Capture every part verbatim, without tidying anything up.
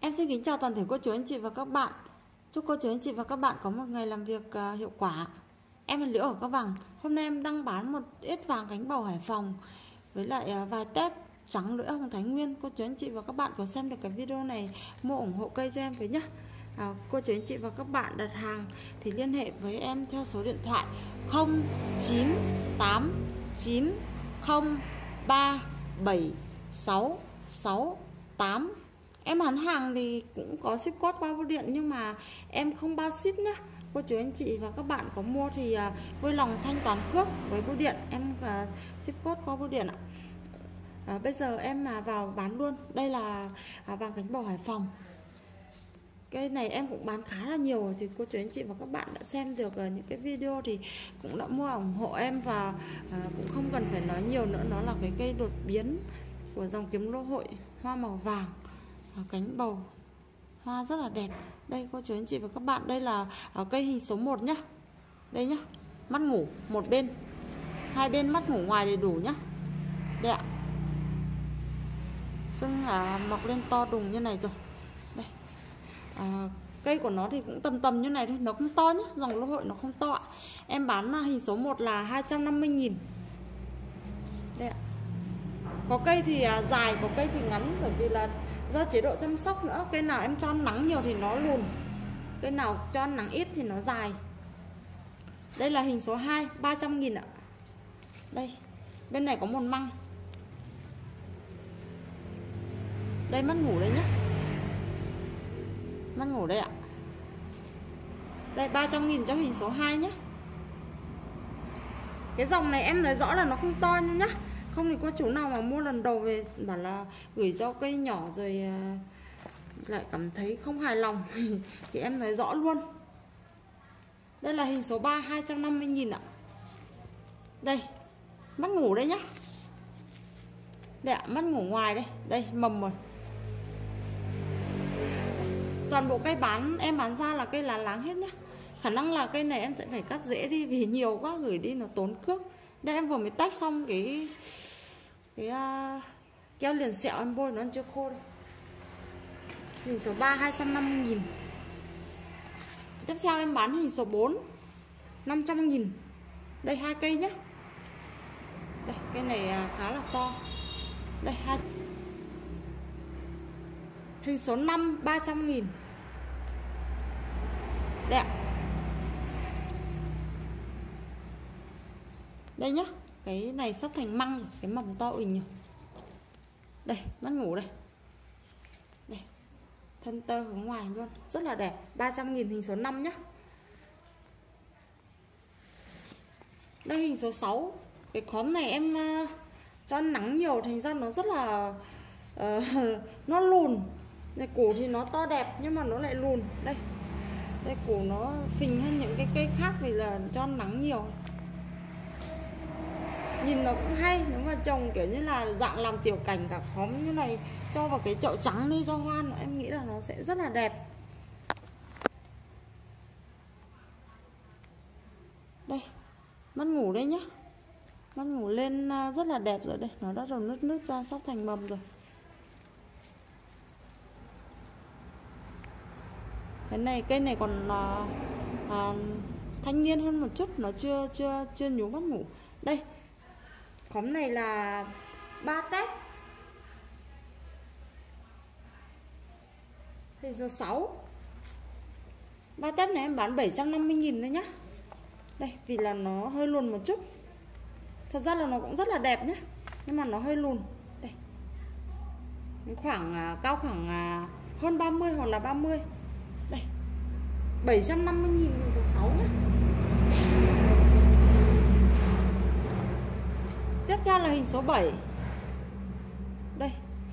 Em xin kính chào toàn thể cô chú anh chị và các bạn. Chúc cô chú anh chị và các bạn có một ngày làm việc uh, hiệu quả. Em là Liễu ở Cao Bằng. Hôm nay em đang bán một ít vàng cánh bầu Hải Phòng với lại uh, vài tép trắng lưỡi hồng Thái Nguyên. Cô chú anh chị và các bạn có xem được cái video này mua ủng hộ cây cho em với nhé. À, cô chú anh chị và các bạn đặt hàng thì liên hệ với em theo số điện thoại không chín tám chín không ba bảy sáu sáu tám. Em bán hàng thì cũng có ship code qua bưu điện nhưng mà em không bao ship nhá. Cô chú anh chị và các bạn có mua thì uh, vui lòng thanh toán cước với bưu điện, em uh, ship code qua bưu điện ạ. À, bây giờ em mà vào bán luôn. Đây là uh, vàng cánh bầu Hải Phòng. Cái này em cũng bán khá là nhiều rồi, thì cô chú anh chị và các bạn đã xem được uh, những cái video thì cũng đã mua ủng hộ em, và uh, cũng không cần phải nói nhiều nữa. Nó là cái cây đột biến của dòng kiếm lô hội, hoa màu vàng, cánh bầu, hoa rất là đẹp. Đây cô chú anh chị và các bạn, đây là ở cây hình số một nhá. Đây nhá, mắt ngủ một bên, hai bên mắt ngủ ngoài đầy đủ nhá. Đây ạ, sưng là mọc lên to đùng như này rồi. Đây à, cây của nó thì cũng tầm tầm như này thôi, nó không to nhá, dòng lô hội nó không to ạ. Em bán hình số một là hai trăm năm mươi nghìn. Đây ạ, có cây thì dài, có cây thì ngắn, bởi vì là do chế độ chăm sóc nữa. Cây nào em cho ăn nắng nhiều thì nó lùn, cây nào cho ăn nắng ít thì nó dài. Đây là hình số hai, ba trăm nghìn ạ. Đây, bên này có một măng. Đây mắt ngủ đây nhá, mắt ngủ đây ạ. Đây ba trăm nghìn cho hình số hai nhé. Cái dòng này em nói rõ là nó không to nhá. Không thì có chú nào mà mua lần đầu về bảo là gửi cho cây nhỏ rồi lại cảm thấy không hài lòng thì em nói rõ luôn. Đây là hình số ba, hai trăm năm mươi nghìn ạ. Đây, mắt ngủ đây nhá. Đây ạ, mắt ngủ ngoài đây. Đây, mầm rồi. Toàn bộ cây bán em bán ra là cây lá láng hết nhá. Khả năng là cây này em sẽ phải cắt rễ đi vì nhiều quá, gửi đi nó tốn cước. Đây em vừa mới tách xong cái cái uh, keo liền sẹo em bôi nó chưa khô đâu. Hình số ba, hai trăm năm mươi nghìn. Tiếp theo em bán hình số bốn, năm trăm nghìn. Đây hai cây nhé. Đây, cây này khá là to. Đây hai. Hình số năm, ba trăm nghìn. Đây ạ. Đây nhá, cái này sắp thành măng rồi, cái mầm to uỳnh rồi. Đây, mắt ngủ đây. Đây, thân tơ hướng ngoài luôn, rất là đẹp. Ba trăm nghìn hình số năm nhá. Đây hình số sáu. Cái khóm này em uh, cho nắng nhiều thành ra nó rất là uh, nó lùn. Đây, củ thì nó to đẹp nhưng mà nó lại lùn. Đây, đây củ nó phình hơn những cái cây khác vì là cho nắng nhiều. Nhìn nó cũng hay, nếu mà trồng kiểu như là dạng làm tiểu cảnh cả khóm như này, cho vào cái chậu trắng đi cho hoa, em nghĩ là nó sẽ rất là đẹp. Đây, mắt ngủ đây nhá. Mắt ngủ lên rất là đẹp rồi đây, nó đã rồi nứt nứt ra, sắp thành mầm rồi. Cái này cây này còn à, à, thanh niên hơn một chút, nó chưa chưa chưa nhú mắt ngủ. Đây, khóm này là ba tép. Hình số sáu. Ba tép này em bán bảy trăm năm mươi nghìn thôi nhá. Đây, vì là nó hơi lùn một chút. Thật ra là nó cũng rất là đẹp nhá, nhưng mà nó hơi lùn. Đây, khoảng cao khoảng hơn ba mươi hoặc là ba mươi. Đây, bảy trăm năm mươi nghìn hình số sáu nhá. Tiếp theo là hình số bảy. Đây,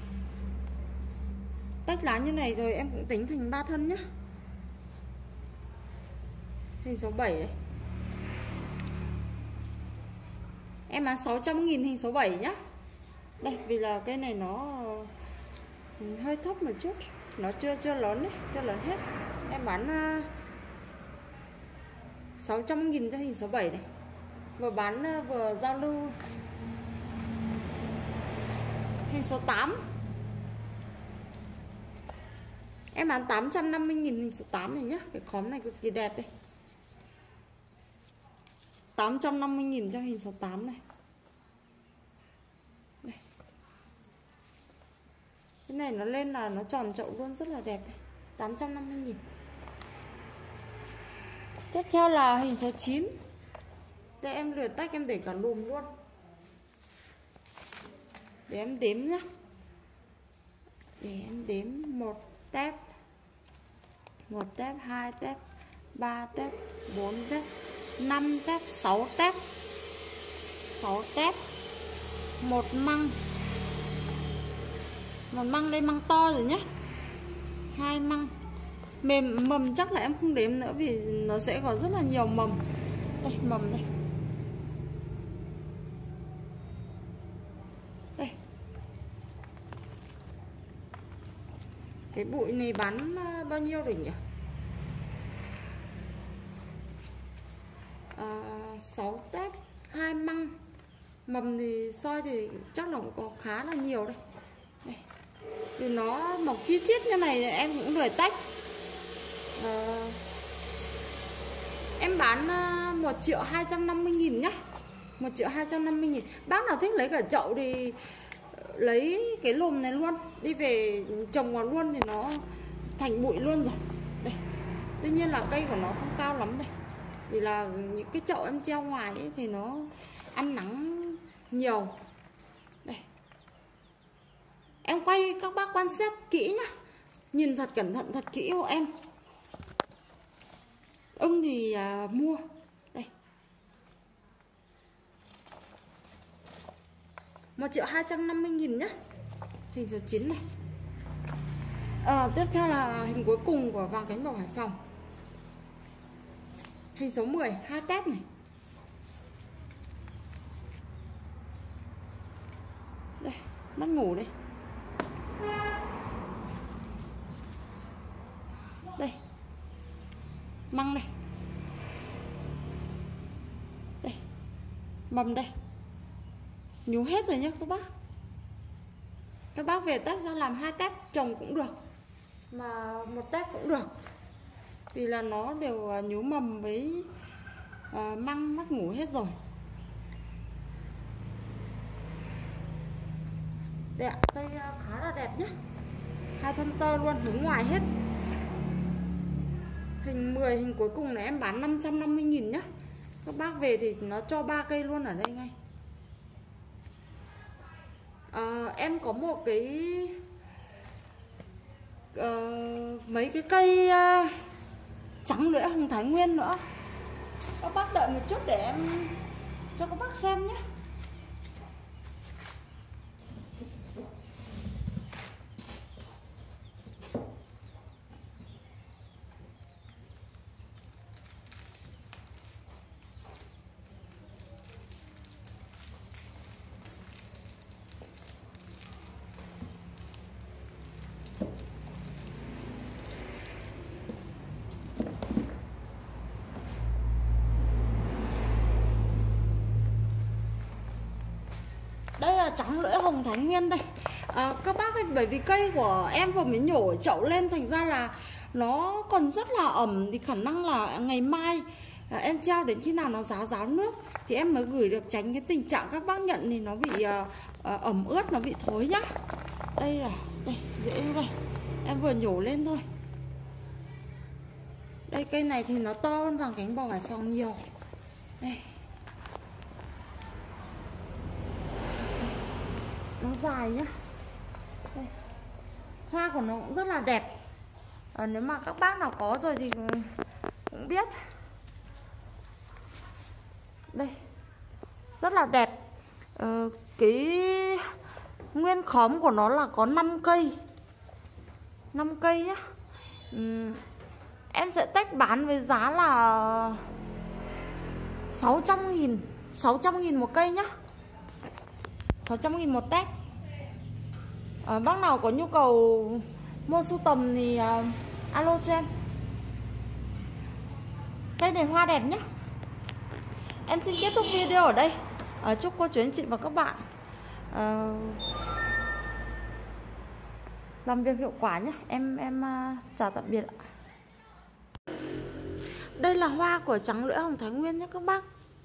tách lá như này rồi em cũng tính thành ba thân nhá. Hình số bảy đây. Em bán sáu trăm nghìn hình số bảy nhá. Đây, vì là cây này nó hơi thấp một chút, nó chưa chưa lớn đấy, chưa lớn hết. Em bán uh, sáu trăm nghìn cho hình số bảy này. Vừa bán uh, vừa giao lưu. Hình số tám. Em bán tám trăm năm mươi nghìn hình số tám này nhá. Cái khóm này cực kỳ đẹp đây. tám trăm năm mươi nghìn cho hình số tám này. Đây. Cái này nó lên là nó tròn chậu luôn, rất là đẹp đây. tám trăm năm mươi nghìn. Tiếp theo là hình số chín. Đây em lừa tách em để cả lùm luôn. Để em đếm nhá. Để em đếm một tép, một tép, hai tép, ba tép, bốn tép, năm tép, sáu tép, sáu tép, một măng, một măng đây, măng to rồi nhé, hai măng. Mềm mầm chắc là em không đếm nữa vì nó sẽ có rất là nhiều mầm. Đây mầm đây, đây. Cái bụi này bán bao nhiêu rồi nhỉ? À, sáu tép, hai măng. Mầm thì soi thì chắc là cũng có khá là nhiều đây. Đây. Vì nó mọc chi chít như này em cũng lười tách. À, em bán một triệu hai trăm năm mươi nghìn nhá. một triệu hai trăm năm mươi nghìn. Bác nào thích lấy cả chậu thì lấy cái lùm này luôn, đi về trồng vào luôn thì nó thành bụi luôn rồi. Đây. Tuy nhiên là cây của nó không cao lắm đây. Vì là những cái chậu em treo ngoài ấy thì nó ăn nắng nhiều. Đây. Em quay các bác quan sát kỹ nhá. Nhìn thật cẩn thận, thật kỹ hộ em. Ưng thì à, mua. Đây. một triệu hai trăm năm mươi nghìn nhá. Hình số chín này. À, tiếp theo là hình cuối cùng của vàng cánh bầu Hải Phòng. Hình số mười, hai tép này. Đây, mắt ngủ đây. Đây. Măng đây. Đây. Mầm đây. Nhú hết rồi nhá các bác. Các bác về tách ra làm hai tép trồng cũng được, mà một tép cũng được. Vì là nó đều nhú mầm với à, măng mắt ngủ hết rồi. Đây ạ, cây khá là đẹp nhá. Hai thân tơ luôn, hướng ngoài hết. Hình mười, hình cuối cùng này em bán năm trăm năm mươi nghìn nhá. Các bác về thì nó cho ba cây luôn ở đây ngay. À, em có một cái uh, mấy cái cây uh, trắng lưỡi hồng Thái Nguyên nữa. Các bác đợi một chút để em cho các bác xem nhé. Đây là trắng lưỡi hồng Thái Nguyên đây. À, các bác ơi, bởi vì cây của em vừa mới nhổ chậu lên, thành ra là nó còn rất là ẩm, thì khả năng là ngày mai à, em treo đến khi nào nó ráo ráo nước thì em mới gửi được, tránh cái tình trạng các bác nhận thì nó bị à, à, ẩm ướt, nó bị thối nhá. Đây là đây, dễ đây. Em vừa nhổ lên thôi. Đây, cây này thì nó to hơn vàng cánh bầu Hải Phòng nhiều. Đây. Nó dài nhá. Đây. Hoa của nó cũng rất là đẹp. À, nếu mà các bác nào có rồi thì cũng biết. Đây. Rất là đẹp. Ờ, cái nguyên khóm của nó là có năm cây. năm cây nhá. Ừ. Em sẽ tách bán với giá là sáu trăm nghìn. sáu trăm nghìn một cây nhá. sáu trăm nghìn một tép. À, bác nào có nhu cầu mua sưu tầm thì uh, alo cho em. Cây này hoa đẹp nhé. Em xin kết thúc video ở đây. À, chúc cô chú anh chị và các bạn uh, làm việc hiệu quả nhé. Em em uh, chào tạm biệt ạ. Đây là hoa của trắng lưỡi hồng Thái Nguyên nhé các bác.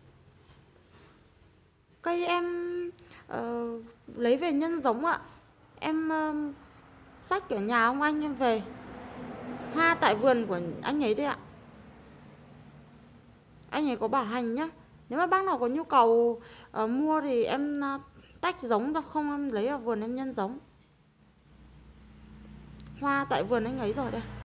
Cây em uh, lấy về nhân giống ạ. Em uh, xách ở nhà ông anh em về. Hoa tại vườn của anh ấy đấy ạ. Anh ấy có bảo hành nhá. Nếu mà bác nào có nhu cầu uh, mua thì em uh, tách giống ra, không em lấy ở vườn em nhân giống. Hoa tại vườn anh ấy rồi đây.